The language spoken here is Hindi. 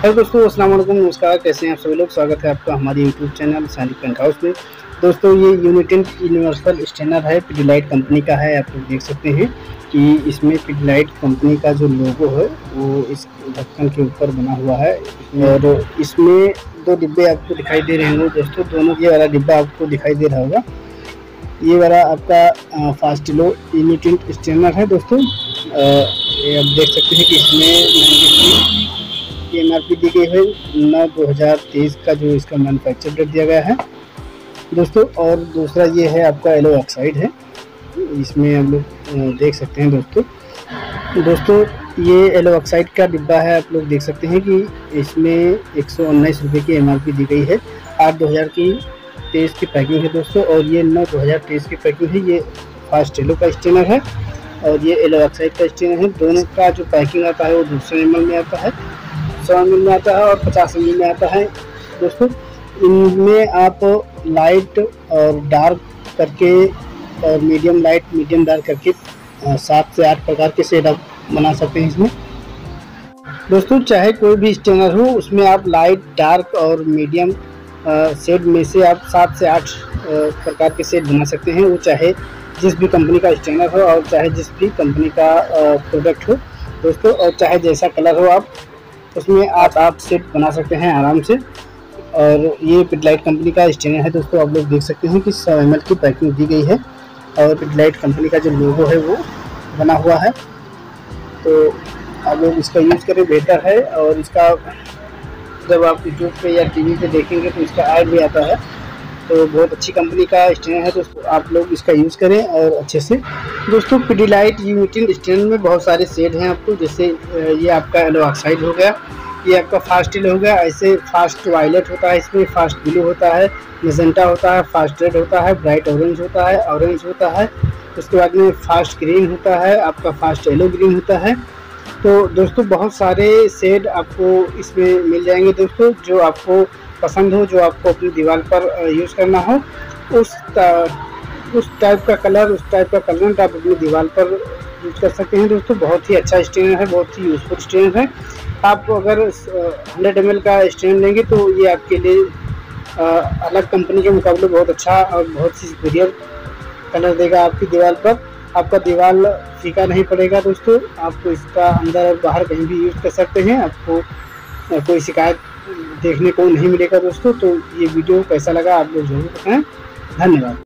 हेलो दोस्तों, अस्सलाम वालेकुम, नमस्कार। कैसे हैं आप सभी लोग। स्वागत है आपका हमारे YouTube channel Sainik paint house में। दोस्तों, ये यूनिटेंट यूनिवर्सल स्टेनर है, पिडीलाइट कंपनी का है। आप लोग देख सकते हैं कि इसमें पिडीलाइट कंपनी का जो लोगो है वो इस ढक्कन के ऊपर बना हुआ है। और इसमें दो डिब्बे आपको दिखाई दे रहे होंगे दोस्तों। दोनों ये वाला डिब्बा आपको दिखाई दे रहा होगा, ये वाला आपका फास्टिलो यूनिटेंट स्टेनर है दोस्तों। ये आप देख सकते हैं कि इसमें MRP दी गई है 9/2023 का, जो इसका मैन्युफैक्चर डेट दिया गया है दोस्तों। और दूसरा ये है आपका येलो ऑक्साइड है, इसमें हम लोग देख सकते हैं दोस्तों। ये येलो ऑक्साइड का डिब्बा है। आप लोग देख सकते हैं कि इसमें 119 रुपये की MRP दी गई है। 8/2023 की पैकिंग है दोस्तों, और ये 9/2023 की पैकिंग है। ये फास्टिलो का स्टेनर है और ये येलो ऑक्साइड का स्टेनर है। दोनों का जो पैकिंग आता है वो 200 ml में आता है, 100 ml में आता है और 50 ml में आता है दोस्तों। इनमें आप लाइट और डार्क करके और मीडियम लाइट मीडियम डार्क करके 7 से 8 प्रकार के शेड आप बना सकते हैं इसमें दोस्तों। चाहे कोई भी स्टेनर हो, उसमें आप लाइट डार्क और मीडियम शेड में से आप 7 से 8 प्रकार के शेड बना सकते हैं। वो चाहे जिस भी कंपनी का स्टेनर हो और चाहे जिस भी कंपनी का प्रोडक्ट हो दोस्तों, और चाहे जैसा कलर हो आप उसमें आप सेट बना सकते हैं आराम से। और ये पिडीलाइट कंपनी का स्टेनर है दोस्तों। आप लोग देख सकते हैं कि 100 ml की पैकिंग दी गई है और पिडीलाइट कंपनी का जो लोगो है वो बना हुआ है। तो आप लोग इसका यूज़ करें, बेहतर है। और इसका जब आप यूट्यूब पे या टीवी पे देखेंगे तो इसका ऐड भी आता है। तो बहुत अच्छी कंपनी का स्टेनर है दोस्तों, आप लोग इसका यूज़ करें और अच्छे से दोस्तों। पिडीलाइट यूनिटेंट स्टेनर में बहुत सारे शेड हैं आपको, जैसे ये आपका येलो ऑक्साइड हो गया, ये आपका फास्ट येलो हो गया, ऐसे फास्ट वायलेट होता है, इसमें फास्ट ब्लू होता है, मेजेंटा होता है, फास्ट रेड होता है, ब्राइट ऑरेंज होता है। उसके बाद में फास्ट ग्रीन होता है, आपका फास्ट येलो ग्रीन होता है। तो दोस्तों बहुत सारे शेड आपको इसमें मिल जाएंगे दोस्तों, जो आपको पसंद हो, जो आपको अपनी दीवार पर यूज़ करना हो, उस टाइप का कलर आप अपनी दीवार पर यूज़ कर सकते हैं दोस्तों। बहुत ही अच्छा स्टेनर है, बहुत ही यूज़फुल स्टेनर है। आप अगर 100 ml का स्टेनर लेंगे तो ये आपके लिए अलग कंपनी के मुकाबले बहुत अच्छा और बहुत ही सुपीरियर कलर देगा आपकी दीवार पर। आपका दीवार फीका नहीं पड़ेगा दोस्तों। आपको इसका अंदर और बाहर कहीं भी यूज़ कर सकते हैं, आपको कोई शिकायत देखने को नहीं मिलेगा दोस्तों। तो ये वीडियो कैसा लगा आप लोग जरूर बताएं। धन्यवाद।